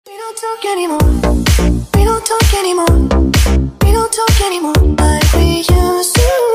We don't talk anymore. We don't talk anymore. We don't talk anymore like we used to.